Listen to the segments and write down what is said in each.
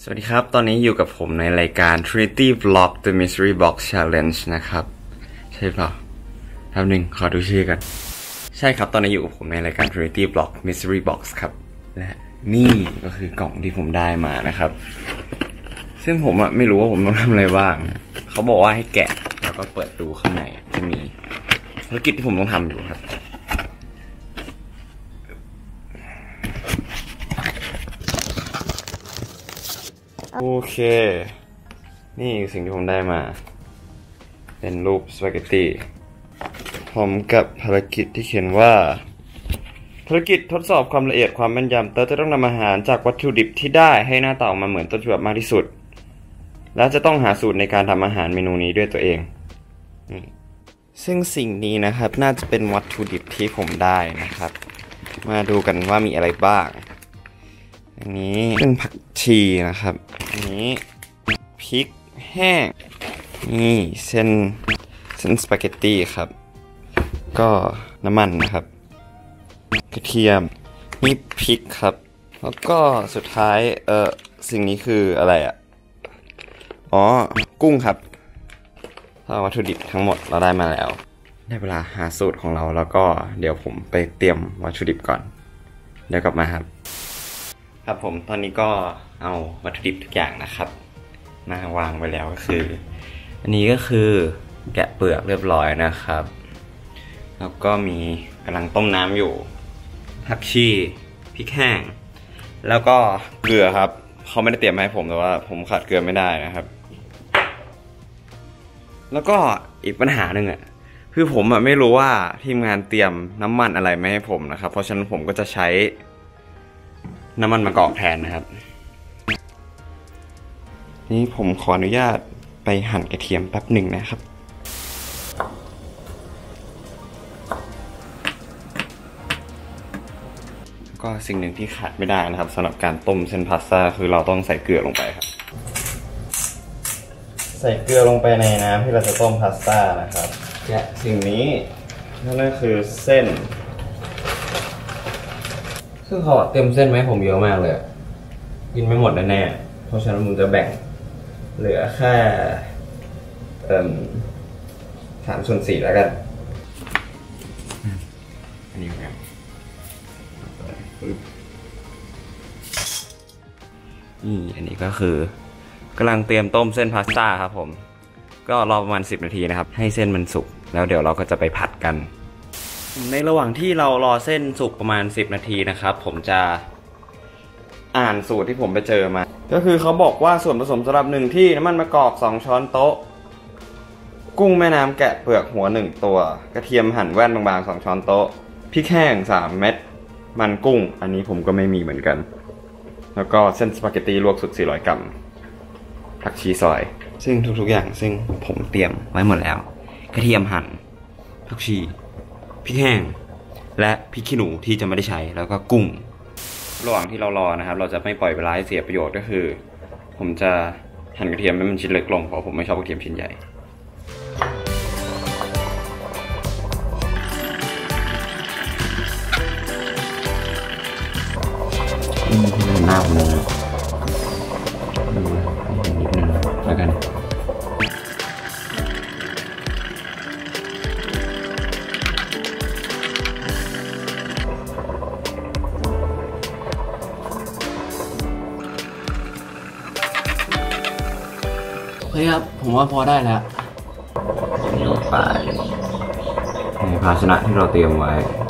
สวัสดีครับตอนนี้อยู่กับผมในรายการ Trinity Vlog The Mystery Box Challenge นะครับใช่เปล่าแป๊บนึงขอดูชื่อกันใช่ครับตอนนี้อยู่กับผมในรายการ Trinity Vlog Mystery Box ครับและนี่ก็คือกล่องที่ผมได้มานะครับซึ่งผมไม่รู้ว่าผมต้องทำอะไรบ้างเขาบอกว่าให้แกะแล้วก็เปิดดูข้างในจะมีภารกิจที่ผมต้องทำอยู่ครับโอเคนี่สิ่งที่ผมได้มาเป็นรูปสปาเกตตี้พร้อมกับภารกิจที่เขียนว่าภารกิจทดสอบความละเอียดความแม่นยำเตอร์จะต้องนำอาหารจากวัตถุดิบที่ได้ให้หน้าตาออกมาเหมือนต้นฉบับมากที่สุดและจะต้องหาสูตรในการทำอาหารเมนูนี้ด้วยตัวเองซึ่งสิ่งนี้นะครับน่าจะเป็นวัตถุดิบที่ผมได้นะครับมาดูกันว่ามีอะไรบ้างอันนี้เป็นผักชีนะครับอันนี้พริกแห้งนี่เส้นสปาเกตตี้ครับก็น้ำมันนะครับกระเทียมนี่พริกครับแล้วก็สุดท้ายสิ่งนี้คืออะไรกุ้งครับวัตถุดิบทั้งหมดเราได้มาแล้วได้เวลาหาสูตรของเราแล้วก็เดี๋ยวผมไปเตรียมวัตถุดิบก่อนเดี๋ยวกลับมาครับผมตอนนี้ก็เอาวัตถุดิบทุกอย่างนะครับมาวางไว้แล้วก็คืออันนี้ก็คือแกะเปลือกเรียบร้อยนะครับแล้วก็มีกำลังต้มน้ำอยู่ผักชีพริกแห้งแล้วก็เกลือครับเขาไม่ได้เตรียมมาให้ผมแต่ว่าผมขาดเกลือไม่ได้นะครับแล้วก็อีกปัญหาหนึ่งคือผมไม่รู้ว่าทีมงานเตรียมน้ำมันอะไรมาให้ผมนะครับเพราะฉะนั้นผมก็จะใช้น้ำมันมะกอกแทนนะครับนี่ผมขออนุญาตไปหั่นกระเทียมแป๊บหนึ่งนะครับก็สิ่งหนึ่งที่ขาดไม่ได้นะครับสำหรับการต้มเส้นพาสต้าคือเราต้องใส่เกลือลงไปครับใส่เกลือลงไปในน้ำที่เราจะต้มพาสต้านะครับและสิ่งนี้นั่นก็คือเส้นซึ่งเขาเตรียมเส้นไหมผมเยอะมากเลยกินไม่หมดแน่ๆเพราะฉะนั้นผมจะแบ่งเหลือแค่3/4แล้วกันอันนี้ครับอันนี้ก็คือกำลังเตรียมต้มเส้นพาสต้าครับผมก็รอประมาณ10 นาทีนะครับให้เส้นมันสุกแล้วเดี๋ยวเราก็จะไปผัดกันในระหว่างที่เรารอเส้นสุกประมาณ10 นาทีนะครับผมจะอ่านสูตรที่ผมไปเจอมาก็คือเขาบอกว่าส่วนผสมสำหรับ1ที่น้ำมันมะกอก2 ช้อนโต๊ะกุ้งแม่น้ำแกะเปลือกหัว1ตัวกระเทียมหั่นแว่นบางๆ2 ช้อนโต๊ะพริกแห้ง3 เม็ดมันกุ้งอันนี้ผมก็ไม่มีเหมือนกันแล้วก็เส้นสปาเกตตี้ลวกสุด400 กรัมผักชีซอยซึ่งทุกๆอย่างซึ่งผมเตรียมไว้หมดแล้วกระเทียมหั่นผักชีพริกแห้งและพริกขี้หนูที่จะไม่ได้ใช้แล้วก็กุ้งระหว่างที่เรารอนะครับเราจะไม่ปล่อยเวลาให้เสียประโยชน์ก็คือผมจะหั่นกระเทียมให้มันชิ้นเล็กลงเพราะผมไม่ชอบกระเทียมชิ้นใหญ่หน้าผมเลยนิดนึงแล้วกันเฮ้ยครับผมว่าพอได้แล้วลงไปในภาชนะที่เราเตรียมไว้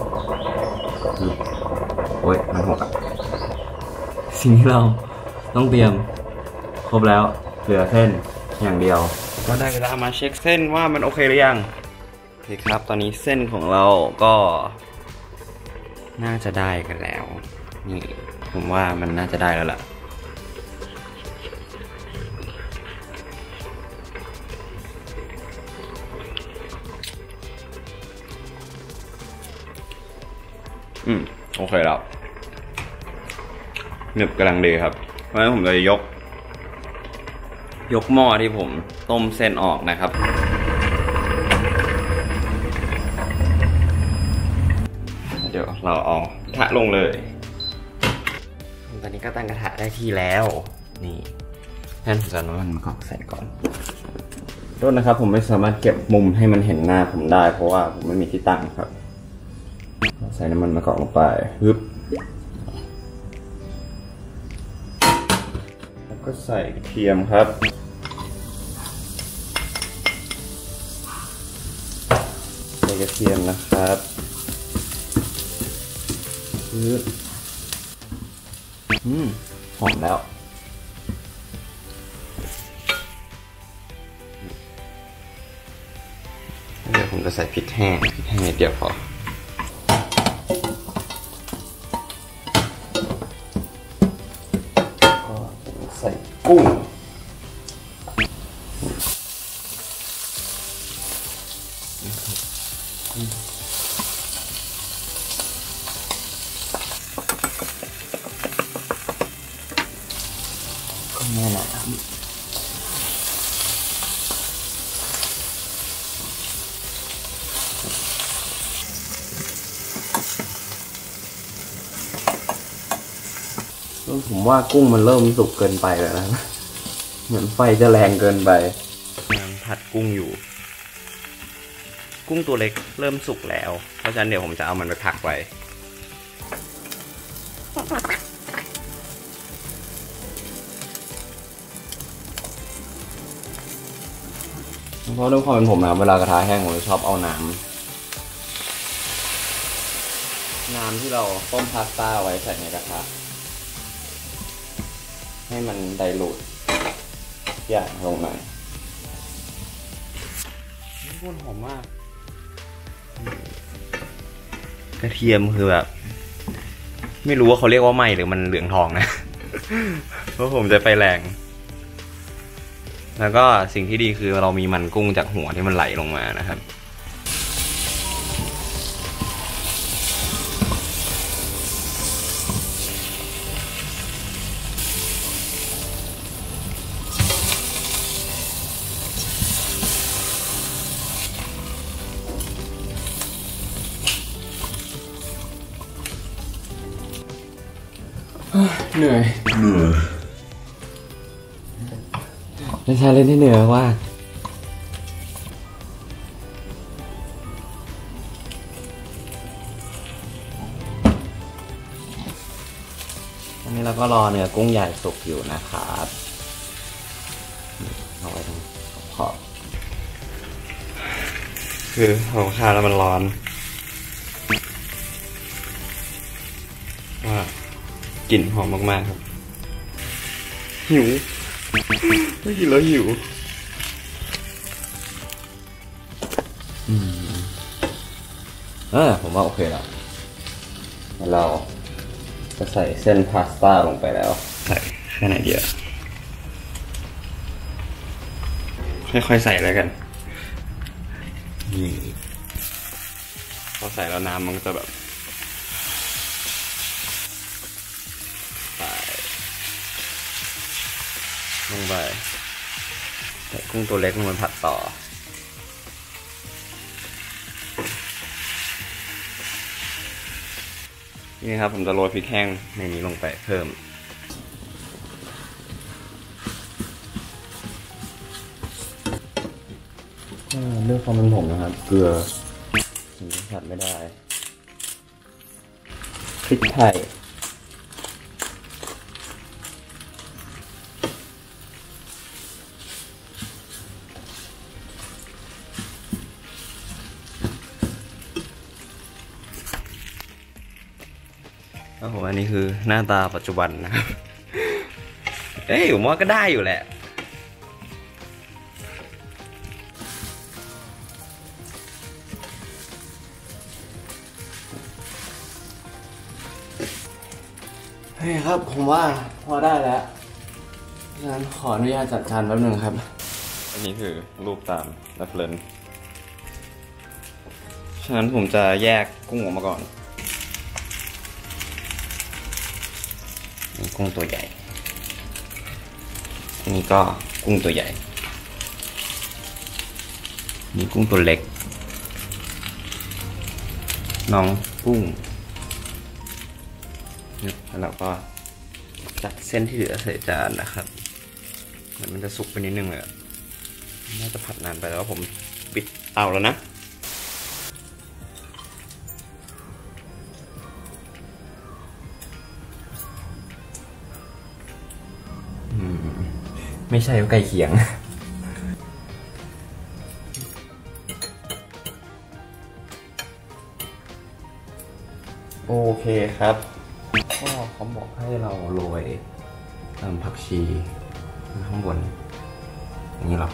โอ๊ยมันหกสิ่งที่เราต้องเตรียมครบแล้วเหลือเส้นอย่างเดียวก็ได้เวลามาเช็คเส้นว่ามันโอเคหรือยังโอเคครับตอนนี้เส้นของเราก็น่าจะได้กันแล้วนี่ผมว่ามันน่าจะได้แล้วล่ะโอเคแล้วหนึบกำลังดีครับเพราะฉะนั้นผมจะยกหม้อที่ผมต้มเส้นออกนะครับ เดี๋ยวเราเอากระทะลงเลยตอนนี้ก็ตั้งกระทะได้ที่แล้วนี่แทนผมจะน้ำมันมะกอกใส่ก่อนโทษนะครับผมไม่สามารถเก็บมุมให้มันเห็นหน้าผมได้เพราะว่าผมไม่มีที่ตั้งครับใส่น้ำมันมะกอกลงไปปึ๊บแล้วก็ใส่กระเทียมครับใส่กระเทียมนะครับปึ๊บหอมแล้วเดี๋ยวผมจะใส่พริกแห้งนิดเดียวพอใส่กุ้งก็แน่นอนผมว่ากุ้งมันเริ่มสุกเกินไปแล้วนะเหมือนไฟจะแรงเกินไปยังผัดกุ้งอยู่กุ้งตัวเล็กเริ่มสุกแล้วเพราะฉะนั้นเดี๋ยวผมจะเอามันไปพักไว้เพราะด้วยความเป็นผมนะเวลากระทะแห้งผมจะชอบเอาน้ำที่เราต้มพาสต้าไว้ใส่ในกระทะให้มันไดลูทอย่างลงหน่อยพูดหอมมากกระเทียมคือแบบไม่รู้ว่าเขาเรียกว่าไหม้หรือมันเหลืองทองนะ เพราะผมจะไปแรงแล้วก็สิ่งที่ดีคือเรามีมันกุ้งจากหัวที่มันไหลลงมานะครับเหนื่อยเป็นชาเลนจ์ที่เหนื่อยมากอันนี้เราก็รอเนื้อกุ้งใหญ่สุกอยู่นะครับเอาไว้ตรงขอบคือของข้าวแล้วมันร้อนว่ากลิ่นหอมมากๆครับหิวไม่กินแล้วหิวผมว่าโอเคแล้วเราจะใส่เส้นพาสต้าลงไปแล้วใส่แค่ไหนเดียวค่อยๆใส่แล้วกันนี่พอใส่แล้วน้ำมันก็จะแบบลงไปใส่กุ้งตัวเล็กลงไปผัดต่อนี่ครับผมจะโรยพริกแห้งในนี้ลงไปเพิ่มเรื่องความเป็นผมนะครับเกลือสิ่งที่ขาดไม่ได้พริกไทยผมอันนี้คือหน้าตาปัจจุบันนะครับผมว่าก็ได้อยู่แหละครับผมว่าพอได้แล้วงั้นขออนุญาตจัดการแป๊บนึงครับอันนี้คือรูปตามเรฟเฟรนซ์ฉะนั้นผมจะแยกกุ้งออกมาก่อนนี่กุ้งตัวใหญ่อันนี้ก็กุ้งตัวใหญ่นี่กุ้งตัวเล็กน้องกุ้งแล้วเราก็จัดเส้นที่เหลือใส่จานนะครับเหมือนมันจะสุกไปนิดนึงเลยน่าจะผัดนานไปแล้วผมปิดเตาแล้วนะไม่ใช่ก็ใกล้เคียงโอเคครับก็เขาบอกให้เราโรยผักชีข้างบนอย่างนี้หรอ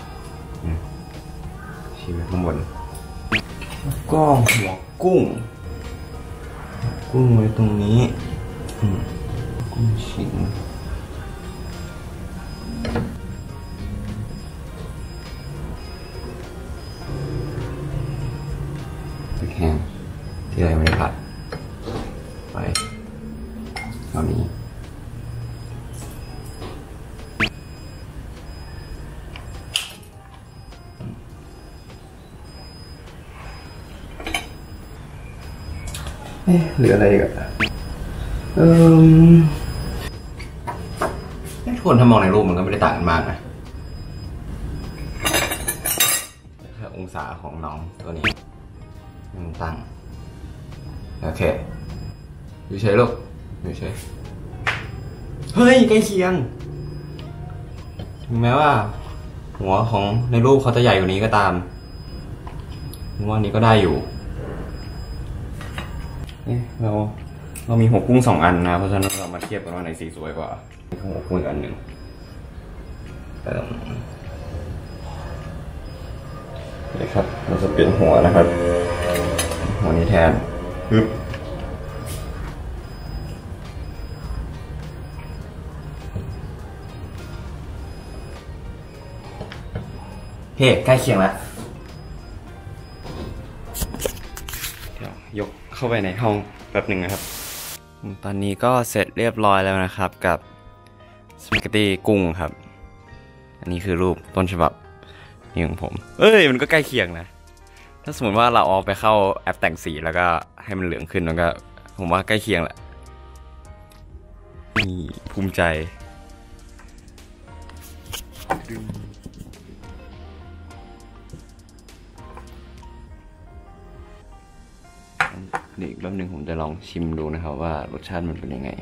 ชีไว้ข้างบนแล้วก็หัวกุ้งไว้ตรงนี้กุ้งชิ้นแห้งที่เราไม่ได้ผัดไปตอนนี้เหลืออะไรอีกอะทุกคนถ้ามองในรูปมันก็ไม่ได้ต่างกันมากนะแค่องศาของน้องตัวนี้มันตั้งโอเคอยู่เฉยลูกอยู่เฉยเฮ้ยใกล้เคียงถึงแม้ว่าหัวของในรูปเขาจะใหญ่กว่านี้ก็ตามว่านี้ก็ได้อยู่เรามีหัวกุ้ง2 อันนะเพราะฉะนั้นเรามาเทียบกันว่าไหนสีสวยกว่าหัวกุ้งอีกอันหนึ่งนี่ครับเราจะเปลี่ยนหัวนะครับหัวนี้แทนปึ๊บเฮ้ใกล้เคียงแล้วเดี๋ยวยกเข้าไปในห้องแป๊บหนึ่งนะครับตอนนี้ก็เสร็จเรียบร้อยแล้วนะครับกับสปาเกตตี้กุ้งครับอันนี้คือรูปต้นฉบับนี่ของผมมันก็ใกล้เคียงนะถ้าสมมติว่าเราเอาไปเข้าแอปแต่งสีแล้วก็ให้มันเหลืองขึ้นมันก็ผมว่าใกล้เคียงแหละนี่ภูมิใจอีกแป๊บนึงผมจะลองชิมดูนะครับว่ารสชาติมันเป็นยังไง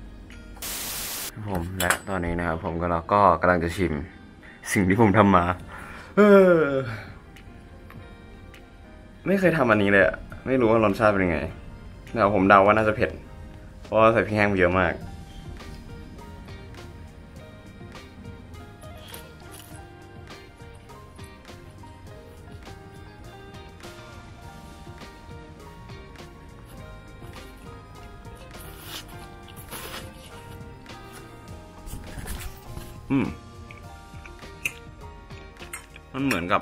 ผมและตอนนี้นะครับผมก็กำลังจะชิมสิ่งที่ผมทำมาไม่เคยทำอันนี้เลยไม่รู้ว่ารสชาติเป็นยังไงแต่ผมเดาว่าน่าจะเผ็ดเพราะว่าใส่พริกแห้งเยอะมากมันเหมือนกับ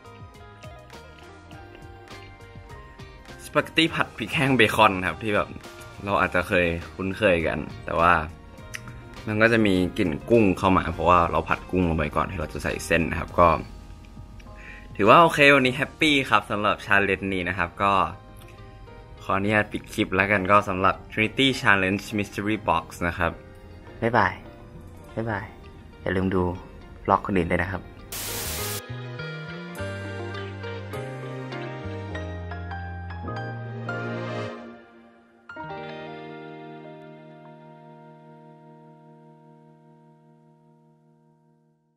สปาเกตตี้ผัดพริกแห้งเบคอนครับที่แบบเราอาจจะเคยคุ้นเคยกันแต่ว่ามันก็จะมีกลิ่นกุ้งเข้ามาเพราะว่าเราผัดกุ้งลงไปก่อนที่เราจะใส่เส้นนะครับก็ถือว่าโอเควันนี้แฮปปี้ครับสำหรับชาเลนจ์นี้นะครับก็ขออนุญาตปิดคลิปแล้วกันก็สำหรับ Trinity Challenge Mystery Box นะครับบ๊ายบายอย่าลืมดูบล็อกคนอื่นด้วยนะครับ